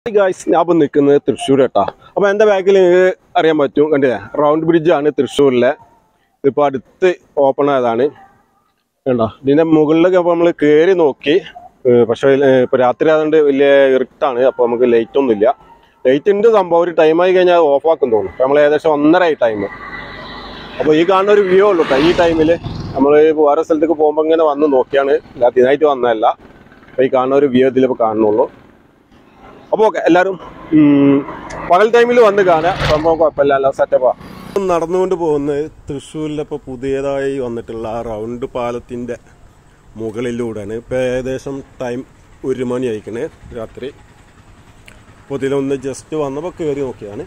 Guys ഞാൻ ഇപ്പോൾ നിൽക്കുന്നത് തൃശ്ശൂർ കേട്ടോ. അപ്പോൾ എൻ്റെ ബാക്കിൽ അറിയാൻ പറ്റും, കണ്ടില്ലേ, റൗണ്ട് ബ്രിഡ്ജാണ് തൃശ്ശൂരിലെ. ഇതിപ്പോൾ അടുത്ത് ഓപ്പൺ ആയതാണ് കേട്ടോ. ഇതിൻ്റെ മുകളിലൊക്കെ അപ്പോൾ നമ്മൾ കയറി നോക്കി, പക്ഷേ ഇപ്പോൾ രാത്രി ആയതുകൊണ്ട് വലിയ ഇരുട്ടാണ്, അപ്പോൾ നമുക്ക് ലൈറ്റ് ഒന്നുമില്ല. ലൈറ്റിൻ്റെ സംഭവം ഒരു ടൈമായി കഴിഞ്ഞാൽ അത് ഓഫാക്കും തോന്നും. അപ്പോൾ നമ്മൾ ഏകദേശം 1:30 ടൈം. അപ്പോൾ ഈ കാണുന്ന ഒരു വ്യൂ ഉള്ളൂ കേട്ടോ. ഈ ടൈമിൽ നമ്മൾ വേറെ സ്ഥലത്തേക്ക് പോകുമ്പോൾ ഇങ്ങനെ വന്ന് നോക്കിയാണ്, ഇതിനായിട്ട് വന്നതല്ല. അപ്പോൾ ഈ കാണുന്ന ഒരു വ്യൂ ഇതിലിപ്പോൾ കാണുന്നുള്ളൂ. അപ്പോൾ ഓക്കെ, എല്ലാവരും പകൽ ടൈമിൽ വന്ന് കാണുക, സംഭവം കുഴപ്പമില്ല, എല്ലാം സെറ്റപ്പാണ്. നടന്നുകൊണ്ട് പോകുന്നത് തൃശ്ശൂരിലിപ്പോൾ പുതിയതായി വന്നിട്ടുള്ള ആ റൗണ്ട് പാലത്തിൻ്റെ മുകളിലൂടെയാണ്. ഇപ്പോൾ ഏകദേശം ടൈം 1 മണി ആയിക്കണേ രാത്രി. അപ്പോൾ ഇതിലൊന്ന് ജസ്റ്റ് വന്നപ്പോൾ കയറി നോക്കിയാണ്.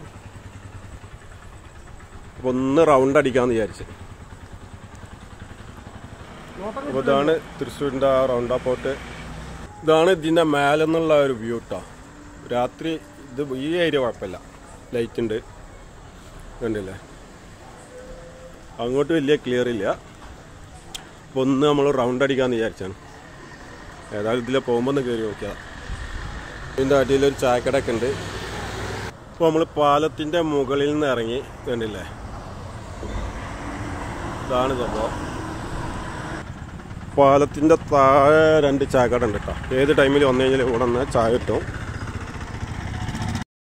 അപ്പോൾ ഒന്ന് റൗണ്ട് അടിക്കാമെന്ന് വിചാരിച്ച്. അപ്പോൾ ഇതാണ് തൃശ്ശൂരിൻ്റെ ആ റൗണ്ട് അപ്പോട്ട്. ഇതാണ് ഇതിൻ്റെ മേലെന്നുള്ള ഒരു വ്യൂ കേട്ടോ. രാത്രി ഇത് ഈ ഏരിയ കുഴപ്പമില്ല, ലൈറ്റ് ഉണ്ട്, കണ്ടില്ലേ. അങ്ങോട്ട് വലിയ ക്ലിയർ ഇല്ല. അപ്പോൾ ഒന്ന് നമ്മൾ റൗണ്ട് അടിക്കാമെന്ന് വിചാരിച്ചാണ്. ഏതായാലും ഇതിലെ പോകുമ്പോൾ ഒന്ന് കയറി നോക്കിയാൽ. ഇതിൻ്റെ അടിയിലൊരു ചായക്കടയൊക്കെ ഉണ്ട്. അപ്പോൾ നമ്മൾ പാലത്തിൻ്റെ മുകളിൽ നിന്ന് ഇറങ്ങി, കണ്ടില്ലേ, ഇതാണ് സംഭവം. പാലത്തിൻ്റെ താഴെ 2 ചായക്കട ഉണ്ട് കേട്ടോ. ഏത് ടൈമിൽ വന്നു കഴിഞ്ഞാൽ ഇവിടെ നിന്ന് ചായ കിട്ടും.